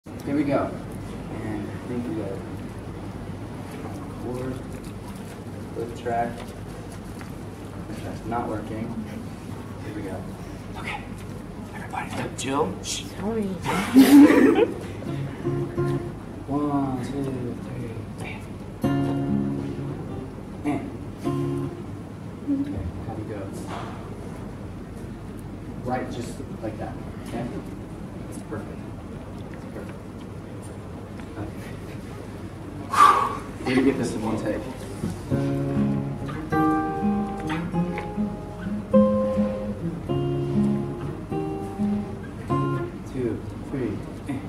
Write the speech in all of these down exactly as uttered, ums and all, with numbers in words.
Here we go. And I think we got forward, flip track. Flip track's not working. Here we go. Okay. Everybody, Jill. Sorry. One, two, three, and. Okay, how do you go? Right, just like that. Okay? That's perfect. That's perfect. Okay. Need to get this in one take. Two, three, and.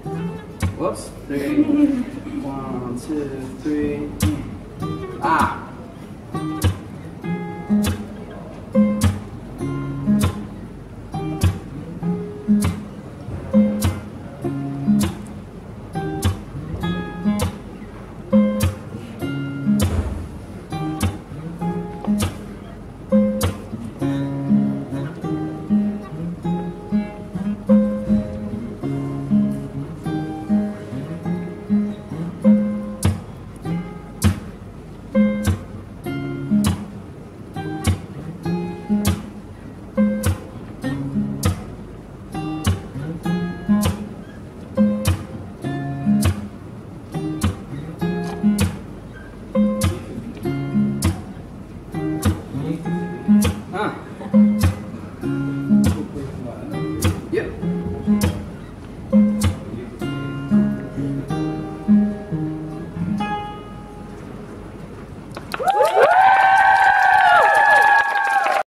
Whoops. Three. One, two, three. Ah!